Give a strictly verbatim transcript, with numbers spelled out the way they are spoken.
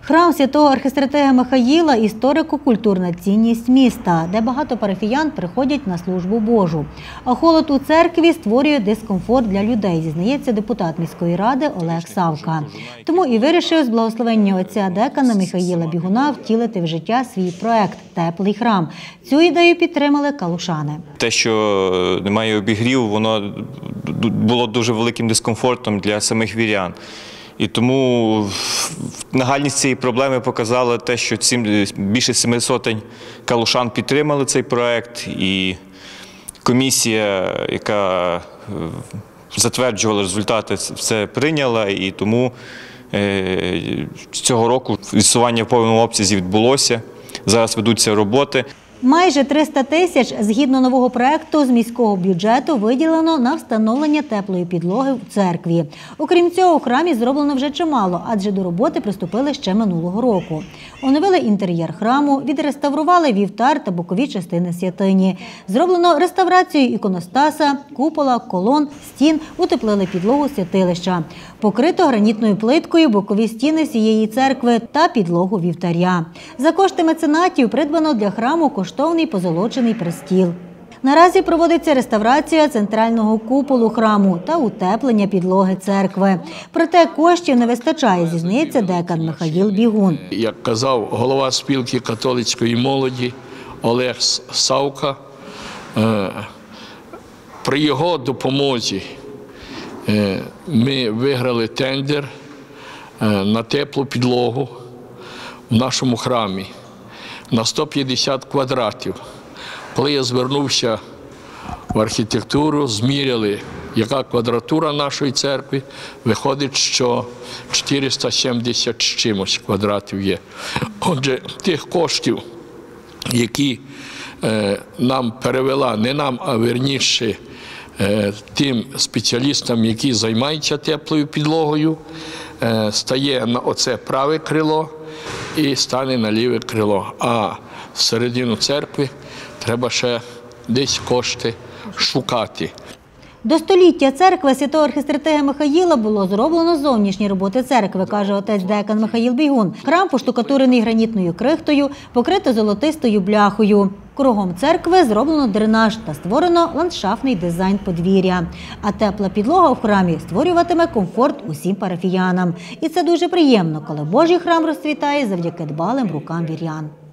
Храм святого архистратига Михаїла – історико-культурна цінність міста, де багато парафіян приходять на службу Божу. А холод у церкві створює дискомфорт для людей, зізнається депутат міської ради Олег Савка. Тому і вирішив з благословення отця декана Михаїла Бігуна втілити в життя свій проект «Теплий храм». Цю ідею підтримали калушани. Те, що немає обігріву, воно було дуже великим дискомфортом для самих вірян. І тому нагальність цієї проблеми показала те, що більше семи сотень калушан підтримали цей проект, і комісія, яка затверджувала результати, все прийняла, і тому цього року лісування в повному обсязі відбулося. Зараз ведуться роботи. Майже триста тисяч, згідно нового проекту, з міського бюджету виділено на встановлення теплої підлоги в церкві. Окрім цього, у храмі зроблено вже чимало, адже до роботи приступили ще минулого року. Оновили інтер'єр храму, відреставрували вівтар та бокові частини святині. Зроблено реставрацію іконостаса, купола, колон, стін, утеплили підлогу святилища. Покрито гранітною плиткою бокові стіни всієї церкви та підлогу вівтаря. За кошти меценатів придбано для храму коштовний позолочений престіл. Наразі проводиться реставрація центрального куполу храму та утеплення підлоги церкви. Проте коштів не вистачає, зізнається декан Михаїл Бігун. Як казав голова спілки католицької молоді Олег Савка, при його допомозі ми виграли тендер на теплу підлогу в нашому храмі на сто п'ятдесят квадратів. Коли я звернувся в архітектуру, зміряли, яка квадратура нашої церкви, виходить, що чотириста сімдесят з чимось квадратів є. Отже, тих коштів, які е, нам перевела, не нам, а верніше е, тим спеціалістам, які займаються теплою підлогою, е, стає на оце праве крило і стане на ліве крило. А середину церкви треба ще десь кошти шукати. До століття церкви святого архистратига Михаїла було зроблено зовнішні роботи церкви, каже отець декан Михаїл Бігун. Храм поштукатурений гранітною крихтою, покрито золотистою бляхою. Кругом церкви зроблено дренаж та створено ландшафтний дизайн подвір'я. А тепла підлога в храмі створюватиме комфорт усім парафіянам. І це дуже приємно, коли Божий храм розцвітає завдяки дбалим рукам вірян.